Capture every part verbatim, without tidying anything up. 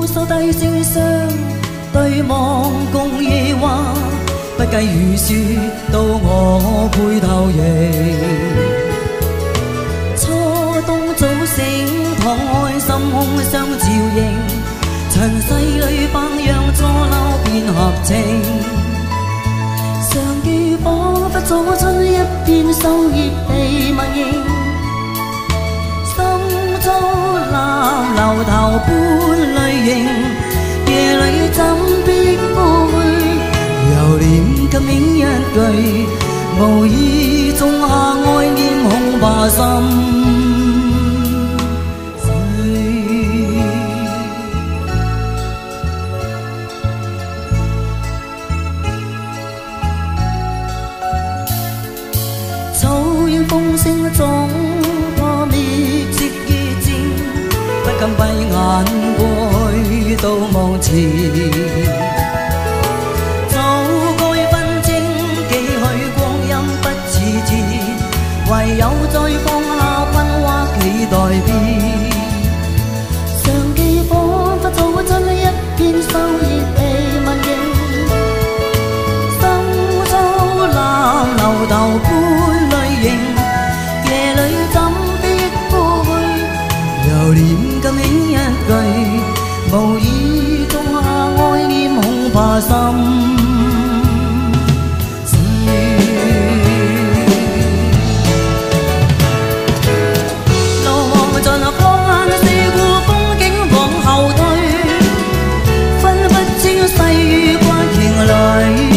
手低聲相對望共夜話，不計雨雪到我背頭迎。初冬早醒，敞開心胸相照應，塵世裏百樣錯漏變合情。常記彷彿早春一片秋葉地默認，心中南流頭般淚盈，夜裏怎必枯萎？又念今年一句，無意種下愛念恐怕心。風聲中破滅即意戰，不禁閉眼過去到望前。早該分清幾許光陰不似箭，唯有再放下困惑期待變。常記彷彿早春一片秋葉地默認，心中南流頭般淚盈。夜裏怎必枯萎？又念今年一句，無意種下愛念恐怕心。路望盡放眼四顧風景往後退，分不清世與關情侶。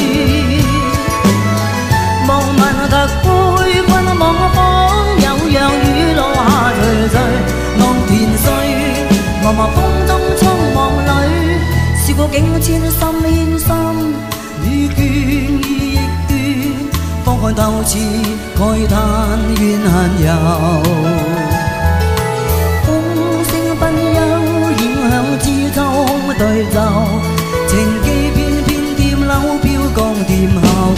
望問特杯君望方。讓雨落下垂垂，望田碎，茫茫風中蒼茫裏，試過境遷心牽心，與倦意亦斷，方看透徹慨嘆怨恨尤。風聲不休，影響枝秋空對奏，情記片片蝶柳飄降店後。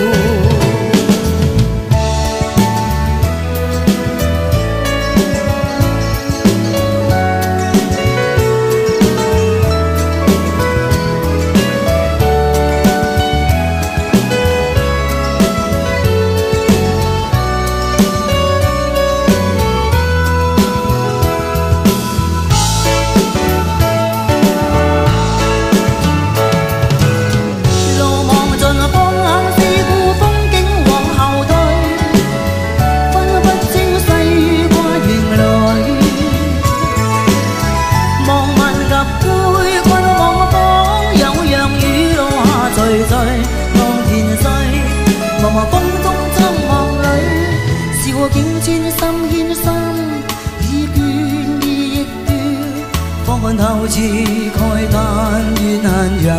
境遷心牽心，已倦意亦斷，方看透徹慨嘆怨恨尤。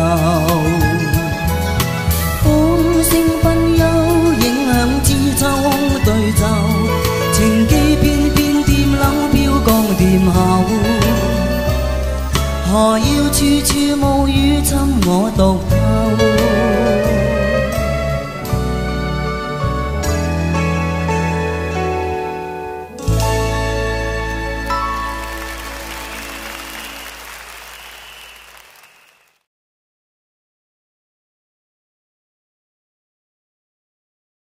風聲不休，影響枝秋空對奏，情記片片蝶柳飄降店後。何要處處無語侵我獨